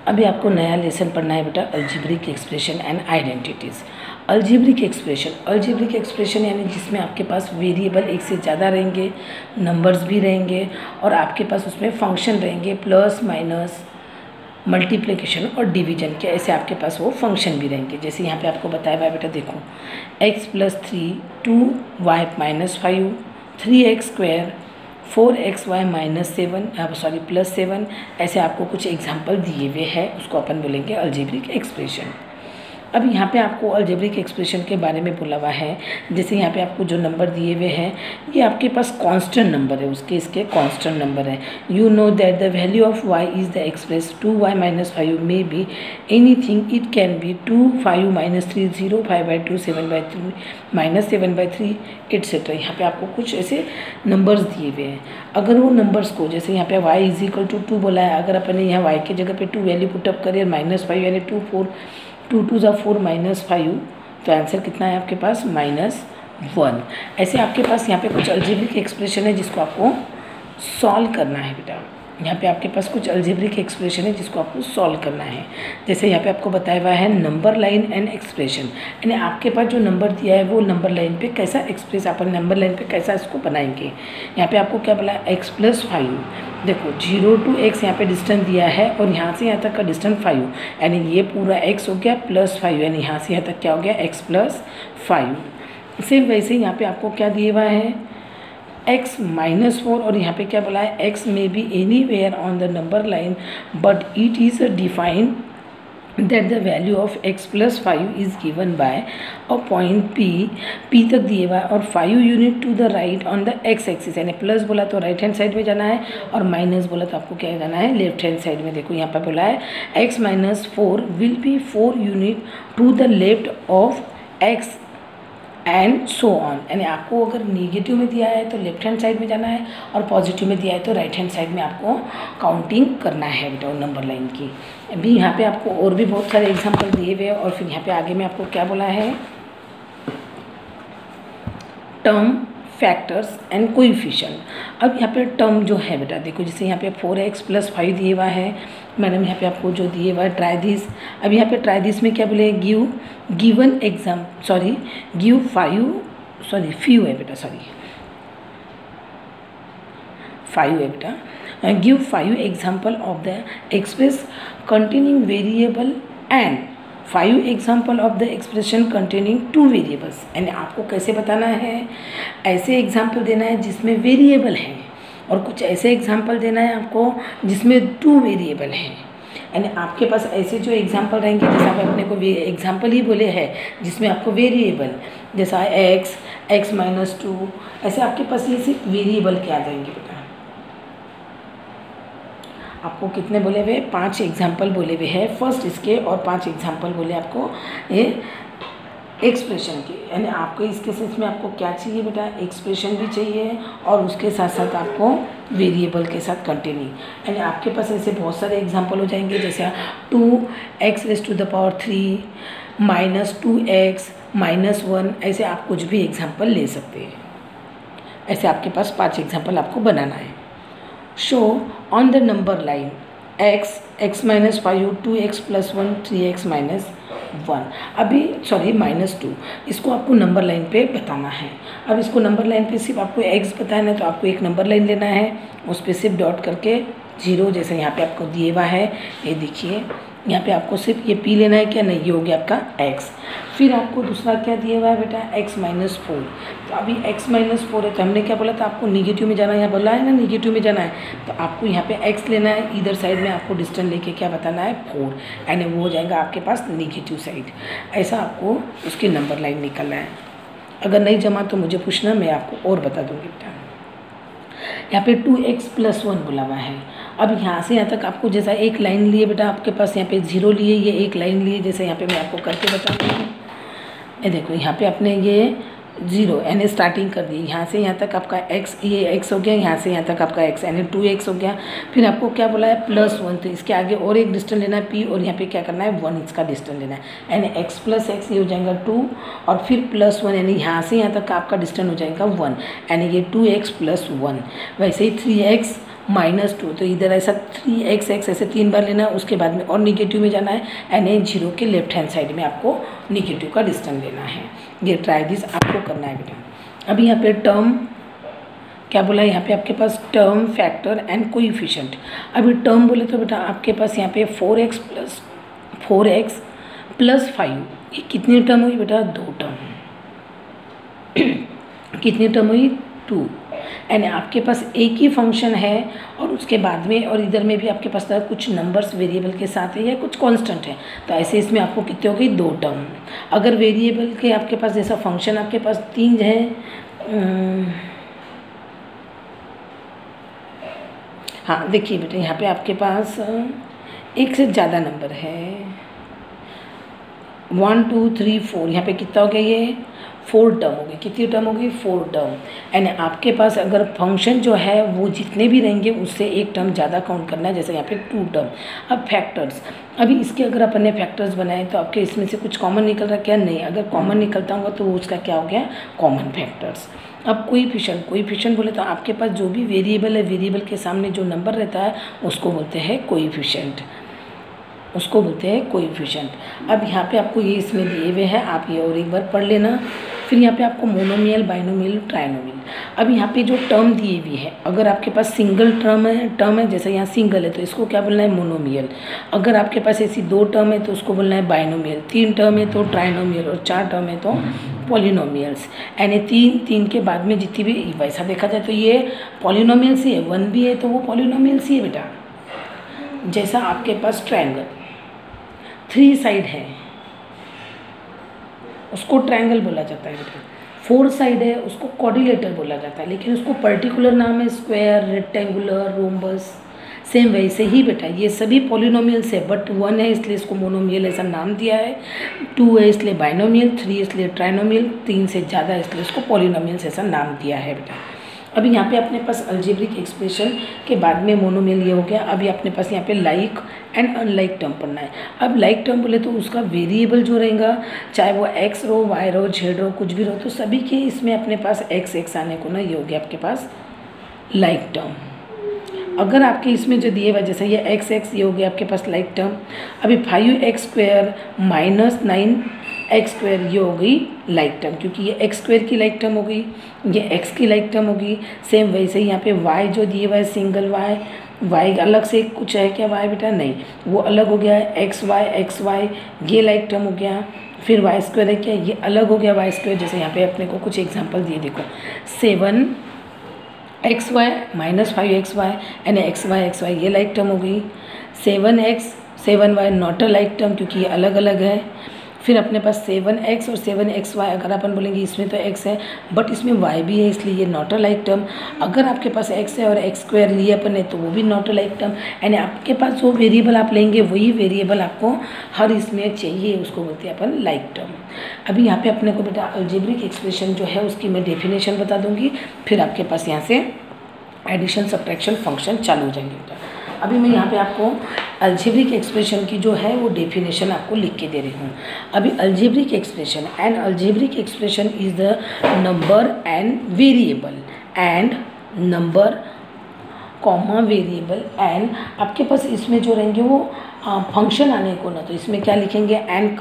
अभी आपको नया लेसन पढ़ना है बेटा, algebraic expression and identities. Algebraic expression यानी जिसमें आपके पास वेरिएबल एक से ज़्यादा रहेंगे, नंबर्स भी रहेंगे और आपके पास उसमें फंक्शन रहेंगे, प्लस माइनस मल्टीप्लिकेशन और डिवीजन के, ऐसे आपके पास वो फंक्शन भी रहेंगे। जैसे यहाँ पे आपको बताया हुआ है बेटा, देखो x+3 2y - 5 3x² 4xy -7 ऐसे आपको कुछ एग्जाम्पल दिए हुए हैं, उसको अपन बोलेंगे अलजेब्रिक एक्सप्रेशन। अब यहाँ पे आपको अलजेब्रिक एक्सप्रेशन के बारे में बोला हुआ है। जैसे यहाँ पे आपको जो नंबर दिए हुए हैं ये आपके पास कांस्टेंट नंबर है, उसके इसके कांस्टेंट नंबर है। You know that the value of y is the express 2y - 5 may be anything, it can be 2 5 - 3 0 5/2 7/3 -7/3 etcetera. यहाँ पे आपको कुछ ऐसे नंबर्स दिए हुए हैं। अगर वो नंबर्स को, जैसे यहाँ पे y = 2 बोला है, अगर अपन ने यहाँ y के जगह पे 2 वैल्यू पुटअप करें -5 यानी 2 2 × 4 -5, तो आंसर कितना है आपके पास -1। ऐसे आपके पास यहाँ पे कुछ अलजेब्रिक एक्सप्रेशन है जिसको आपको सॉल्व करना है बेटा। यहाँ पे आपके पास कुछ अलजेब्रिक एक्सप्रेशन है जिसको आपको सॉल्व करना है। जैसे यहाँ पे आपको बताया हुआ है नंबर लाइन एंड एक्सप्रेशन, यानी आपके पास जो नंबर दिया है वो नंबर लाइन पे कैसा एक्सप्रेस, अपन नंबर लाइन पे कैसा इसको बनाएंगे। यहाँ पे आपको क्या बोला, x+5, देखो 0 to x यहाँ पे डिस्टेंस दिया है और यहाँ से यहाँ तक का डिस्टेंस 5, यानी ये पूरा x हो गया +5, यानी यहाँ से यहाँ तक क्या हो गया x+5। सेम वैसे यहाँ पे आपको क्या दिया हुआ है x -4 और यहाँ पे क्या बोला है x may be any on the number line but it is defined that the value of x+5 is given by और पॉइंट P तक दिए हुआ है और 5 unit to the right on the x axis, यानी plus बोला तो right hand side में जाना है और माइनस बोला तो आपको क्या जाना है लेफ्ट हैंड साइड में। देखो यहाँ पर बोला है x -4 will be 4 unit to the left of x and so on, यानी आपको अगर नेगेटिव में दिया है तो लेफ्ट हैंड साइड में जाना है और पॉजिटिव में दिया है तो राइट हैंड साइड में आपको काउंटिंग करना है बेटा नंबर लाइन की। अभी यहाँ पे आपको और भी बहुत सारे एग्जांपल दिए हुए हैं और फिर यहाँ पे आगे में आपको क्या बोला है टर्म, फैक्टर्स एंड कोएफिशिएंट। अब यहाँ पे टर्म जो है बेटा देखो, जैसे यहाँ पे 4x+5 दिए हुआ है, मैडम यहाँ पे आपको जो दिए हुआ है ट्राई दिस। अब यहाँ पे ट्राई दिस में क्या बोले गिव फ्यू है बेटा, 5 है बेटा। Give 5 example of the express containing variable and 5 example of the expression containing 2 variables, यानी आपको कैसे बताना है, ऐसे एग्जाम्पल देना है जिसमें वेरिएबल है और कुछ ऐसे एग्जाम्पल देना है आपको जिसमें 2 वेरिएबल हैं। यानी आपके पास ऐसे जो एग्जाम्पल रहेंगे, जैसे आप अपने को एग्जाम्पल ही बोले हैं जिसमें आपको वेरिएबल जैसा x -2, ऐसे आपके पास ये सिर्फ वेरिएबल के आ जाएंगे बेटा। आपको कितने बोले हुए 5 एग्जाम्पल बोले हुए हैं फर्स्ट इसके और 5 एग्जाम्पल बोले आपको ये एक्सप्रेशन के, यानी आपको इसके सेंस में आपको क्या चाहिए बेटा एक्सप्रेशन भी चाहिए और उसके साथ साथ आपको वेरिएबल के साथ कंटिन्यू, यानी आपके पास ऐसे बहुत सारे एग्जाम्पल हो जाएंगे जैसे 2x⁻³ -2x -1, ऐसे आप कुछ भी एग्जाम्पल ले सकते हैं। ऐसे आपके पास 5 एग्जाम्पल आपको बनाना है। Show on the number line x -5 2x + 1 3x -1, अभी -2, इसको आपको नंबर लाइन पे बताना है। अब इसको नंबर लाइन पे सिर्फ आपको x बताना है तो आपको एक नंबर लाइन लेना है, उस पर सिर्फ डॉट करके 0, जैसे यहाँ पे आपको दिए हुआ है ये देखिए, यहाँ पे आपको सिर्फ ये p लेना है क्या, नहीं ये हो गया आपका x। फिर आपको दूसरा क्या दिया हुआ है बेटा x -4, तो अभी x -4 है तो हमने क्या बोला था आपको निगेटिव में जाना है, यहाँ बोला है ना निगेटिव में जाना है, तो आपको यहाँ पे x लेना है, इधर साइड में आपको डिस्टेंस लेके क्या बताना है 4, यानी वो हो जाएगा आपके पास निगेटिव साइड। ऐसा आपको उसकी नंबर लाइन निकलना है। अगर नहीं जमा तो मुझे पूछना, मैं आपको और बता दूँगी बेटा। यहाँ पे 2x + 1 बोला हुआ है। अब यहाँ से यहाँ तक आपको जैसा एक लाइन लिए बेटा, आपके पास यहाँ पे 0 लिए, ये एक लाइन लिए, जैसे यहाँ पे मैं आपको करके बताती हूँ। ये देखो यहाँ पे आपने ये 0 यानी स्टार्टिंग कर दी, यहाँ से यहाँ तक आपका x, ये x हो गया, यहाँ से यहाँ तक आपका x यानी 2x हो गया। फिर आपको क्या बोला है +1, तो इसके आगे और एक डिस्टेंस लेना है p और यहाँ पे क्या करना है 1 इसका डिस्टेंस लेना है, यानी x + x ये हो जाएगा 2 और फिर +1 यानी यहाँ से यहाँ तक आपका डिस्टेंस हो जाएगा 1, यानी ये 2x + 1। वैसे ही 3x -2, तो इधर ऐसा 3x ऐसे 3 बार लेना है, उसके बाद में और निगेटिव में जाना है एंड ए 0 के लेफ्ट हैंड साइड में आपको निगेटिव का डिस्टेंस लेना है। ये ट्राई दिस आपको करना है बेटा। अभी यहाँ पे टर्म क्या बोला है, यहाँ पे आपके पास टर्म, फैक्टर एंड कोएफिशिएंट। अभी टर्म बोले तो बेटा आपके पास यहाँ पे 4x प्लस 5, ये कितनी टर्म हुई बेटा, 2 टर्म। कितनी टर्म हुई, 2। एंड आपके पास एक ही फंक्शन है और उसके बाद में और इधर में भी आपके पास कुछ नंबर्स वेरिएबल के साथ है या कुछ कांस्टेंट है, तो ऐसे इसमें आपको कितने हो गई, 2 टर्म। अगर वेरिएबल के आपके पास जैसा फंक्शन आपके पास 3 है, हाँ देखिए बेटा यहाँ पे आपके पास एक से ज़्यादा नंबर है, 1 2 3 4, यहाँ पे कितना हो गया, ये 4 टर्म हो गई। कितनी टर्म हो गई, 4 टर्म। एंड आपके पास अगर फंक्शन जो है वो जितने भी रहेंगे उससे एक टर्म ज़्यादा काउंट करना है, जैसे यहाँ पे 2 टर्म। अब फैक्टर्स, अभी इसके अगर अपन ने फैक्टर्स बनाए तो आपके इसमें से कुछ कॉमन निकल रहा है क्या, नहीं। अगर कॉमन निकलता होगा तो वो उसका क्या हो गया, कॉमन फैक्टर्स। अब कोएफिशिएंट बोले तो आपके पास जो भी वेरिएबल है, वेरिएबल के सामने जो नंबर रहता है उसको बोलते हैं कोएफिशिएंट, उसको बोलते हैं कोएफिशिएंट। अब यहाँ पे आपको ये इसमें दिए हुए हैं, आप ये और एक बार पढ़ लेना। फिर यहाँ पे आपको मोनोमियल, बाइनोमियल, ट्राइनोमियल। अब यहाँ पे जो टर्म दिए हुए हैं, अगर आपके पास सिंगल टर्म है जैसे यहाँ सिंगल है तो इसको क्या बोलना है, मोनोमियल। अगर आपके पास ऐसी 2 टर्म है तो उसको बोलना है बाइनोमियल, 3 टर्म है तो ट्राइनोमियल और 4 टर्म है तो पॉलिनोमियल्स। यानी 3 के बाद में जितनी भी, वैसा देखा जाए तो ये पॉलिनोमियल्स ही है, 1 भी है तो वो पॉलिनोमियल्स ही है बेटा। जैसा आपके पास ट्रायंगल 3 साइड है उसको ट्रायंगल बोला जाता है बेटा, 4 साइड है उसको क्वाड्रिलेटर बोला जाता है, लेकिन उसको पर्टिकुलर नाम है स्क्वायर, रेक्टेंगुलर, रोम्बस। सेम वैसे ही बेटा ये सभी पॉलिनोमियल्स है, बट 1 है इसलिए इसको मोनोमियल ऐसा नाम दिया है, 2 है इसलिए बाइनोमियल, 3 इसलिए ट्राइनोमियल, 3 से ज़्यादा इसलिए इसको पॉलिनोमियल्स ऐसा नाम दिया है बेटा। अभी यहाँ पे अपने पास अलजेब्रिक एक्सप्रेशन के बाद में मोनोमियल ये हो गया। अभी अपने पास यहाँ पे लाइक एंड अनलाइक टर्म पढ़ना है। अब लाइक टर्म बोले तो उसका वेरिएबल जो रहेगा, चाहे वो एक्स रो, वाई रो, जेड रो, कुछ भी रो, तो सभी के इसमें अपने पास एक्स आने को ना, ये हो गया आपके पास लाइक टर्म। अगर आपके इसमें जो दिए हुआ जैसे ये एक्स ये हो गया आपके पास लाइक टर्म। अभी 5x² माइनस 9x² ये हो गई लाइक टर्म, क्योंकि ये x² की लाइक टर्म हो गई, ये x की लाइक टर्म होगी। सेम वैसे ही यहाँ पे y जो दिए हुआ है सिंगल y अलग से कुछ है क्या y बेटा, नहीं, वो अलग हो गया है, xy ये लाइक टर्म हो गया। फिर y² है क्या, ये अलग हो गया y²। जैसे यहाँ पे अपने को कुछ एग्जाम्पल दिए, देखो 7xy माइनस 5xy यानी xy ये लाइक टर्म हो गई। 7y not a like term क्योंकि ये अलग अलग है। फिर अपने पास 7x और 7xy, अगर अपन बोलेंगे इसमें तो x है बट इसमें y भी है इसलिए ये नॉट अ लाइक टर्म। अगर आपके पास x है और x² लिए अपन ने तो वो भी नॉट अ लाइक टर्म। यानी आपके पास जो वेरिएबल आप लेंगे वही वेरिएबल आपको हर इसमें चाहिए, उसको बोलते हैं अपन लाइक टर्म। अभी यहाँ पे अपने को बेटा अलजेब्रिक एक्सप्रेशन जो है उसकी मैं डेफिनेशन बता दूँगी, फिर आपके पास यहाँ से एडिशन सब्ट्रैक्शन फंक्शन चालू हो जाएंगे बेटा। अभी मैं यहाँ पे आपको अलजेब्रिक एक्सप्रेशन की जो है वो डेफिनेशन आपको लिख के दे रही हूँ। अभी algebraic expression is the number and variable and number comma variable and आपके पास इसमें जो रहेंगे वो फंक्शन आने को ना, तो इसमें क्या लिखेंगे, and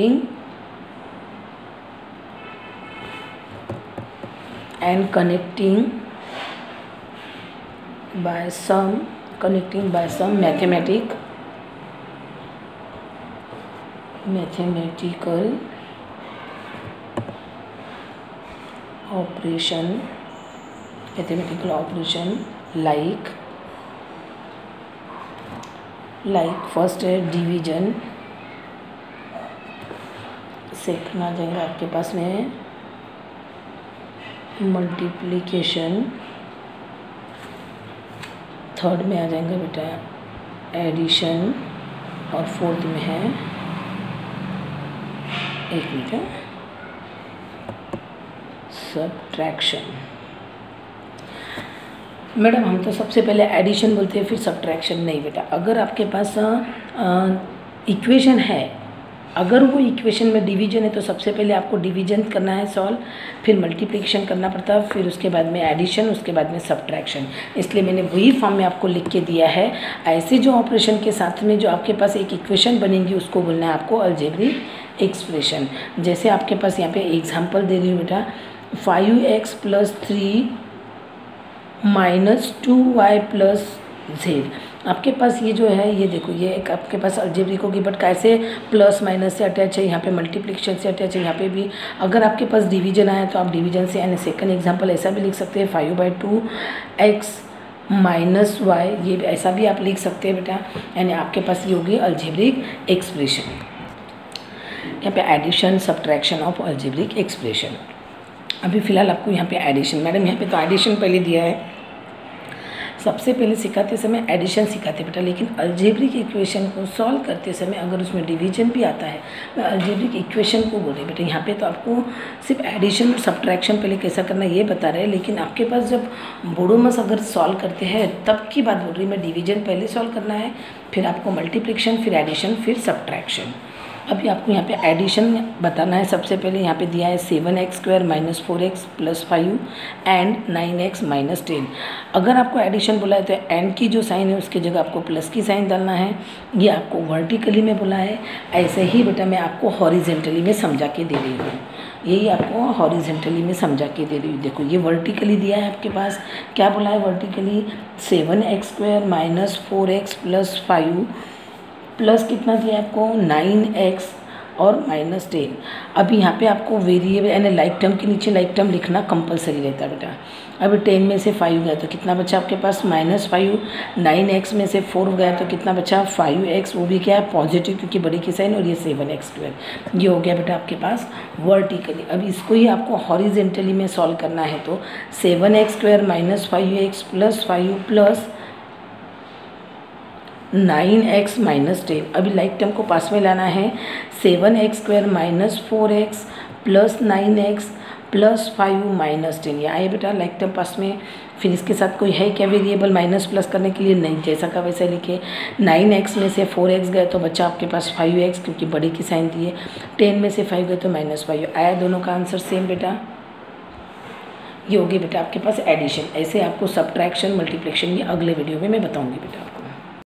connecting by some mathematical operation like first है डिवीजन, सेकंड आ जाएगा आपके पास में मल्टीप्लिकेशन, थर्ड में आ जाएंगे बेटा एडिशन और फोर्थ में है एक मिनट सब्ट्रैक्शन। मैडम हम तो सबसे पहले एडिशन बोलते हैं फिर सब्ट्रैक्शन, नहीं बेटा। अगर आपके पास इक्वेशन है अगर वो इक्वेशन में डिवीजन है तो सबसे पहले आपको डिवीजन करना है सॉल्व, फिर मल्टीप्लिकेशन करना पड़ता है, फिर उसके बाद में एडिशन, उसके बाद में सब्ट्रैक्शन। इसलिए मैंने वही फॉर्म में आपको लिख के दिया है। ऐसे जो ऑपरेशन के साथ में जो आपके पास एक इक्वेशन बनेगी उसको बोलना है आपको अलजेब्रिक एक्सप्रेशन। जैसे आपके पास यहाँ पे एग्जाम्पल दे रही हूँ बेटा, 5x + 3 - 2y + z। आपके पास ये जो है, ये देखो, ये एक आपके पास अलजेब्रिक होगी, बट कैसे प्लस माइनस से अटैच है, यहाँ पे मल्टीप्लिकेशन से अटैच है, यहाँ पे भी अगर आपके पास डिवीजन आया तो आप डिवीजन से, यानी सेकंड एग्जांपल ऐसा भी लिख सकते हैं 5/2x - y, ये ऐसा भी आप लिख सकते हैं बेटा। यानी आपके पास ये होगी अलजेब्रिक एक्सप्रेशन। यहाँ पे addition subtraction of algebraic expression. अभी फ़िलहाल आपको यहाँ पे एडिशन, मैडम यहाँ पे तो एडिशन पहले दिया है, सबसे पहले सिखाते समय एडिशन सिखाते बेटा, लेकिन अलजेब्रिक इक्वेशन को सॉल्व करते समय अगर उसमें डिवीजन भी आता है, मैं अलजेब्रिक इक्वेशन को बोल रही बेटा। यहाँ पे तो आपको सिर्फ एडिशन और सब्ट्रैक्शन पहले कैसा करना है ये बता रहे हैं, लेकिन आपके पास जब बोडोमस अगर सॉल्व करते हैं तब की बात बोल रही मैं, डिवीजन पहले सॉल्व करना है, फिर आपको मल्टीप्लिकेशन, फिर एडिशन, फिर सब्ट्रैक्शन। अभी आपको यहाँ पे एडिशन बताना है। सबसे पहले यहाँ पे दिया है 7x² - 4x + 5 एंड 9x - 10। अगर आपको एडिशन बोला है तो एंड की जो साइन है उसकी जगह आपको प्लस की साइन डालना है। ये आपको वर्टिकली में बोला है, ऐसे ही बेटा मैं आपको हॉरिजेंटली में समझा के दे रही हूँ, यही आपको हॉरिजेंटली में समझा के दे रही हूँ। देखो ये वर्टिकली दिया है आपके पास, क्या बोला है वर्टिकली, 7x² - 4x + 5 प्लस कितना दिया है आपको 9x और -10। अभी यहाँ पे आपको वेरिएबल यानी लाइक टर्म के नीचे लाइक टर्म लिखना कंपलसरी रहता है बेटा। अभी 10 में से 5 गया तो कितना बचा आपके पास -5, 9x में से 4 गया तो कितना बचा 5x, वो भी क्या है पॉजिटिव क्योंकि बड़ी की साइन, और ये 7x²। ये हो गया बेटा आपके पास वर्टिकली। अब इसको ही आपको हॉरिजेंटली में सॉल्व करना है तो 7x² - 5x + 5 प्लस 9x - 10। अभी लाइक टर्म को पास में लाना है, 7x² - 4x + 9x + 5 - 10। ये आए बेटा लाइक टर्म पास में। फिर इसके साथ कोई है क्या वेरिएबल माइनस प्लस करने के लिए, नहीं, जैसा का वैसा लिखे। 9x में से 4x गए तो बच्चा आपके पास 5x क्योंकि बड़े की साइन दिए। 10 में से 5 गए तो -5 आया। दोनों का आंसर सेम बेटा। ये होगी बेटा आपके पास एडिशन। ऐसे आपको सब्ट्रैक्शन, मल्टीप्लिकेशन ये अगले वीडियो में मैं बताऊँगी बेटा।